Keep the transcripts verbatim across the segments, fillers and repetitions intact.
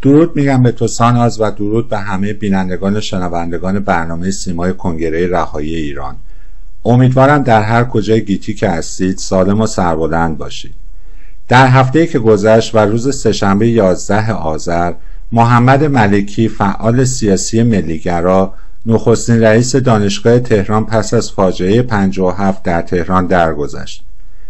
درود میگم به تو ساناز و درود به همه بینندگان و شنوندگان برنامه سیمای کنگره رهایی ایران. امیدوارم در هر کجای گیتی که هستید سالم و سربلند باشید. در هفته‌ای که گذشت و روز سه‌شنبه یازده آذر، محمد ملکی فعال سیاسی ملیگرا نخستین رئیس دانشگاه تهران پس از فاجعه پنجاه و هفت در تهران درگذشت.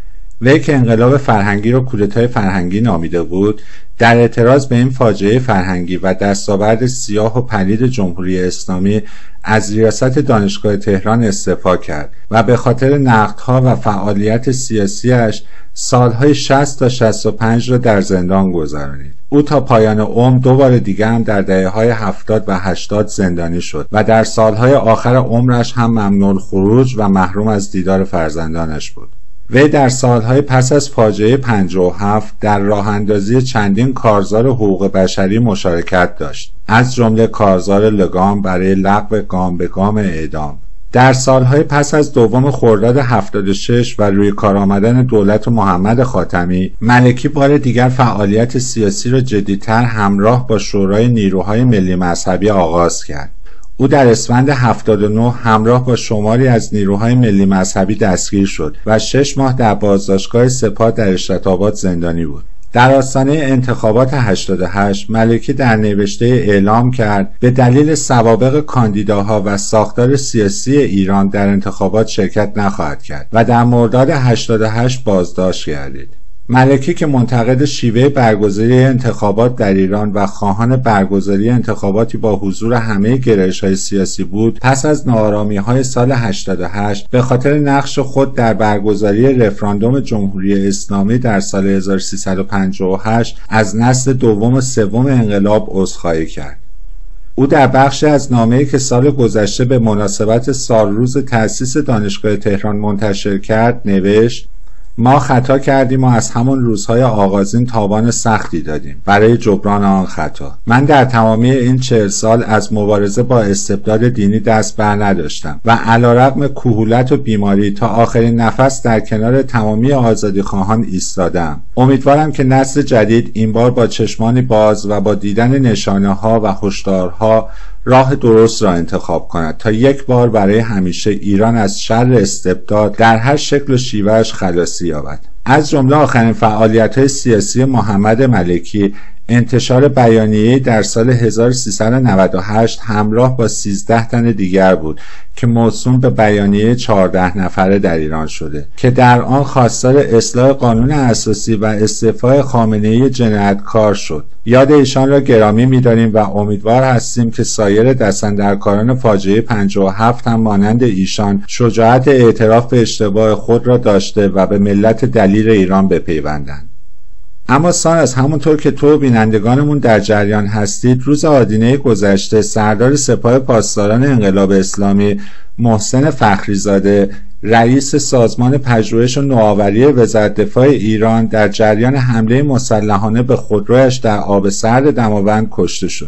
وی که انقلاب فرهنگی را کودتای فرهنگی نامیده بود، در اعتراض به این فاجعه فرهنگی و دستاورد سیاه و پلید جمهوری اسلامی از ریاست دانشگاه تهران استعفا کرد و به خاطر نقدها و فعالیت سیاسیش سالهای شصت تا شصت و پنج را در زندان گذرانید. او تا پایان عمر دو بار دیگر هم در دهه‌های هفتاد و هشتاد زندانی شد و در سالهای آخر عمرش هم ممنوع الخروج و محروم از دیدار فرزندانش بود. وی در سالهای پس از فاجعه پنجاه و هفت در راه اندازی چندین کارزار حقوق بشری مشارکت داشت، از جمله کارزار لگام برای لغو گام به گام اعدام. در سالهای پس از دوم خرداد هفتاد و شش و روی کار آمدن دولت محمد خاتمی، ملکی بار دیگر فعالیت سیاسی را جدی‌تر همراه با شورای نیروهای ملی مذهبی آغاز کرد. او در اسفند هفتاد و نه همراه با شماری از نیروهای ملی مذهبی دستگیر شد و شش ماه در بازداشتگاه سپاه در اشرت‌آباد زندانی بود. در آستانه انتخابات هشتاد و هشت ملکی در نوشته اعلام کرد به دلیل سوابق کاندیداها و ساختار سیاسی ایران در انتخابات شرکت نخواهد کرد و در مرداد هشتاد و هشت بازداشت گردید. ملکی که منتقد شیوه برگزاری انتخابات در ایران و خواهان برگزاری انتخاباتی با حضور همه گرایش‌های سیاسی بود، پس از ناآرامی‌های سال هشتاد و هشت به خاطر نقش خود در برگزاری رفراندوم جمهوری اسلامی در سال هزار و سیصد و پنجاه و هشت از نسل دوم و سوم انقلاب عذرخواهی کرد. او در بخشی از نامه‌ای که سال گذشته به مناسبت سالروز تأسیس دانشگاه تهران منتشر کرد نوشت: ما خطا کردیم و از همان روزهای آغازین تاوان سختی دادیم برای جبران آن خطا. من در تمامی این چهل سال از مبارزه با استبداد دینی دست بر نداشتم و علیرغم کهولت و بیماری تا آخرین نفس در کنار تمامی آزادی خواهان ایستادم. امیدوارم که نسل جدید این بار با چشمانی باز و با دیدن نشانه ها و هشدارها راه درست را انتخاب کند تا یک بار برای همیشه ایران از شر استبداد در هر شکل و شیوهش خلاصی یابد. از جمله آخرین فعالیت‌های سیاسی محمد ملکی انتشار بیانیه‌ای در سال هزار و سیصد و نود و هشت همراه با سیزده تن دیگر بود که موسوم به بیانیه چهارده نفره در ایران شده که در آن خواستار اصلاح قانون اساسی و استعفای خامنه‌ای جنایتکار شد. یاد ایشان را گرامی می‌داریم و امیدوار هستیم که سایر دست‌اندرکاران فاجعه پنجاه و هفت هم مانند ایشان شجاعت اعتراف به اشتباه خود را داشته و به ملت دلیر ایران بپیوندند. اما ساناز، همونطور که تو بینندگانمون در جریان هستید، روز آدینه گذشته سردار سپاه پاسداران انقلاب اسلامی محسن فخریزاده، رئیس سازمان پژوهش و نوآوری وزارت دفاع ایران، در جریان حمله مسلحانه به خودرویش در آب سرد دماوند کشته شد.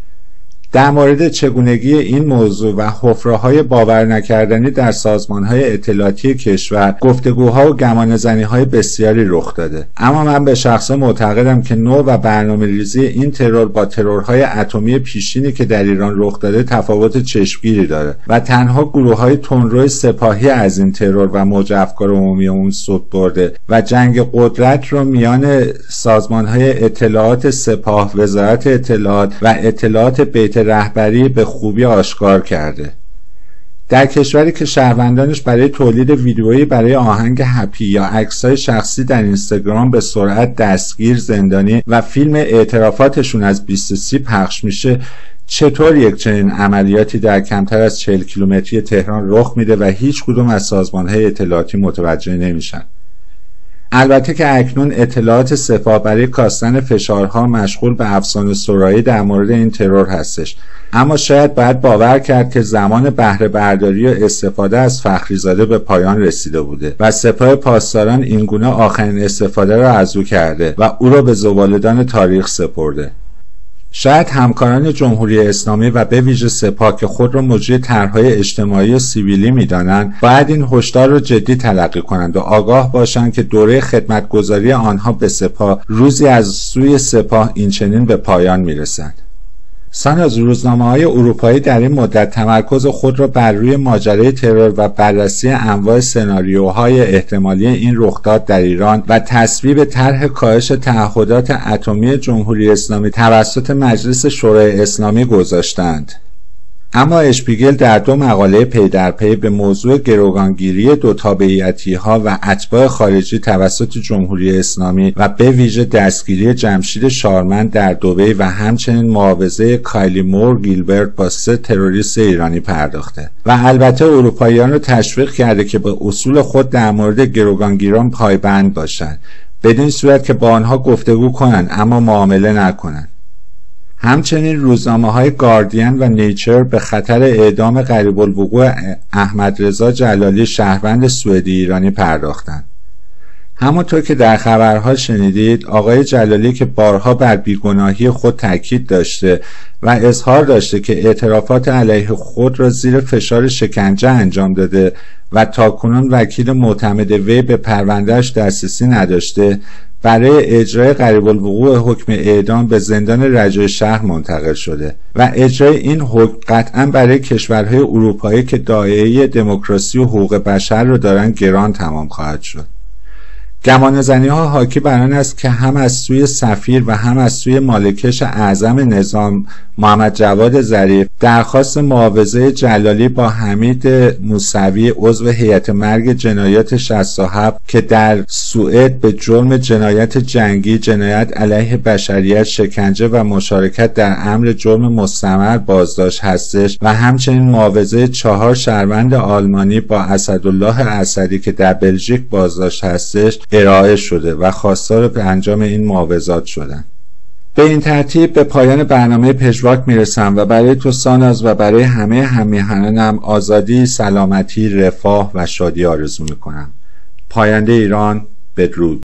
در مورد چگونگی این موضوع و حفره‌های باور نکردنی در سازمان‌های اطلاعاتی کشور گفتگوها و گمانه‌زنی‌های بسیاری رخ داده، اما من به شخصه معتقدم که نوع و برنامه‌ریزی این ترور با ترورهای اتمی پیشینی که در ایران رخ داده تفاوت چشمگیری داره و تنها گروه‌های تندروی سپاهی از این ترور و موج افکار عمومی اون سود برده و جنگ قدرت رو میان سازمان‌های اطلاعات سپاه، وزارت اطلاعات و اطلاعات بیت رهبری به خوبی آشکار کرده. در کشوری که شهروندانش برای تولید ویدیویی برای آهنگ هپی یا عکس‌های شخصی در اینستاگرام به سرعت دستگیر، زندانی و فیلم اعترافاتشون از بیست و سه پخش میشه، چطور یک چنین عملیاتی در کمتر از چهل کیلومتری تهران رخ میده و هیچ کدوم از سازمان‌های اطلاعاتی متوجه نمیشن؟ البته که اکنون اطلاعات سپاه برای کاستن فشارها مشغول به افسانه سرایی در مورد این ترور هستش، اما شاید باید باور کرد که زمان بهره برداری و استفاده از فخریزاده به پایان رسیده بوده و سپاه پاسداران اینگونه آخرین استفاده را از او کرده و او را به زباله‌دان تاریخ سپرده. شاید همکاران جمهوری اسلامی و به ویژه سپاه که خود را مجری طرح‌های اجتماعی و سیویلی می‌دانند، باید این هشدار را جدی تلقی کنند و آگاه باشند که دوره خدمتگزاری آنها به سپاه روزی از سوی سپاه اینچنین به پایان می‌رسد. ساناز، روزنامه‌های اروپایی در این مدت تمرکز خود را بر روی ماجرای ترور و بررسی انواع سناریوهای احتمالی این رخداد در ایران و تصویب طرح کاهش تعهدات اتمی جمهوری اسلامی توسط مجلس شورای اسلامی گذاشتند. اما اشپیگل در دو مقاله پی در پی به موضوع گروگانگیری دو تابعیتی‌ها و اتباع خارجی توسط جمهوری اسلامی و به ویژه دستگیری جمشید شارمند در دبی و همچنین معاوضه کایلی مور گیلبرت با سه تروریست ایرانی پرداخته و البته اروپاییان را تشویق کرده که به اصول خود در مورد گروگانگیران پایبند باشند، بدین صورت که با آنها گفتگو کنند اما معامله نکنند. همچنین روزنامه‌های گاردین و نیچر به خطر اعدام قریب الوقوع احمد رضا جلالی شهروند سوئدی ایرانی پرداختند. همونطور که در خبرها شنیدید، آقای جلالی که بارها بر بیگناهی خود تاکید داشته و اظهار داشته که اعترافات علیه خود را زیر فشار شکنجه انجام داده و تاکنون وکیل معتمد وی به پروندهش دسترسی نداشته، برای اجرای قریب الوقوع حکم اعدام به زندان رجای شهر منتقل شده و اجرای این حکم قطعا برای کشورهای اروپایی که داعیه دموکراسی و حقوق بشر را دارند گران تمام خواهد شد. گمانه‌زنی ها حاکی بر آن است که هم از سوی سفیر و هم از سوی مالکش اعظم نظام محمد جواد ظریف درخواست معاوضه جلالی با حمید موسوی عضو هیئت مرگ جنایات شصت و هفت که در سوئد به جرم جنایت جنگی، جنایت علیه بشریت، شکنجه و مشارکت در امر جرم مستمر بازداشت هستش و همچنین معاوضه چهار شهروند آلمانی با اسدالله اسدی که در بلژیک بازداشت هستش ارائه شده و خواستار به انجام این معاوضات شدند. به این ترتیب به پایان برنامه پژواک میرسم و برای تو ساناز و برای همه همیهنانم آزادی، سلامتی، رفاه و شادی آرزو میکنم. پاینده ایران، بدرود.